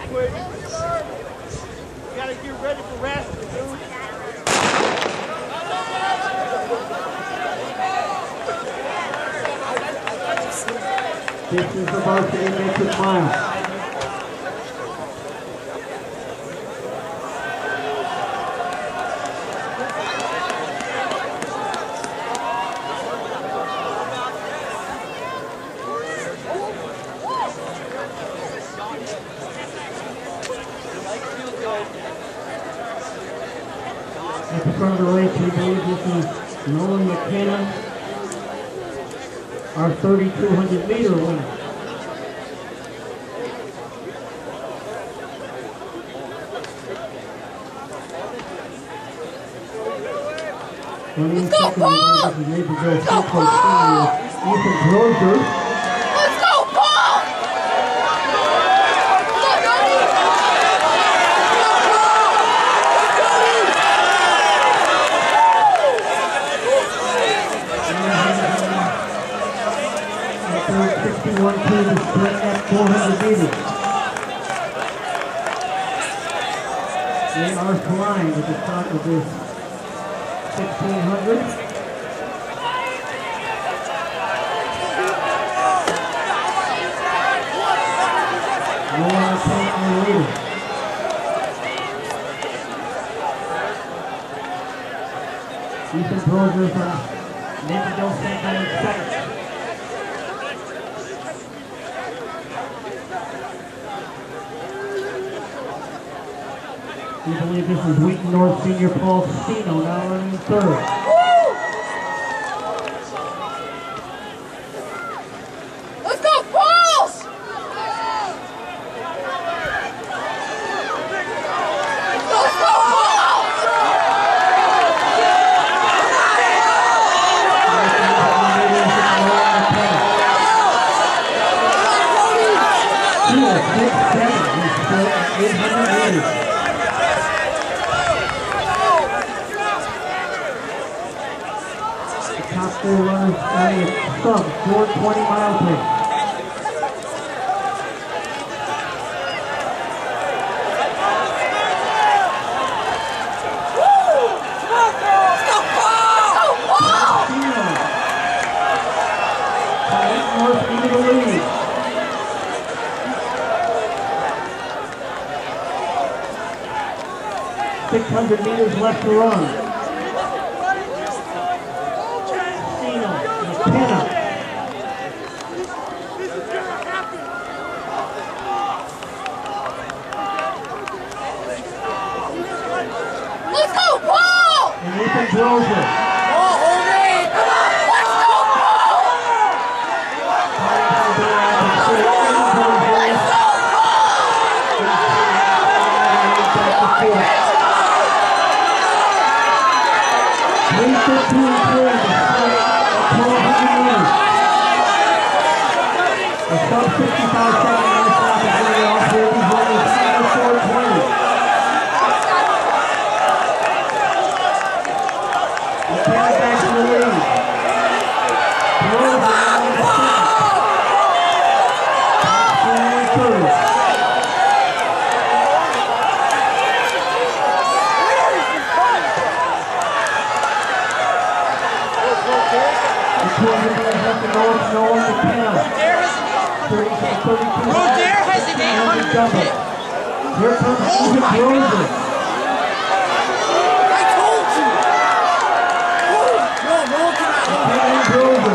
quick. You gotta get ready for wrestling, dude. This is about to make it mile. At the front of the race, we believe this is Nolan McKenna, our 3,200 meter winner. Let's go, Paul! Let's go, Paul! Brodeur. Let's go, Paul! Third 61 team is playing at 400 meters. They are flying at the top of this 1,600. Nolan taking the lead. Brodeur from Naperville second in second. We believe this is Wheaton North Senior Paul Steeno now running third. Let's go, Paul! Let's go, Paul! 800 meters. Top four runners running a sub 420 mile pace. North into the lead. 600 meters left to run. Steeno, McKenna. Let's go, Paul! And Brodeur. Nolan, McKenna. Brodeur has an 800 double. Here comes Brodeur. I told you! No, Nolan cannot.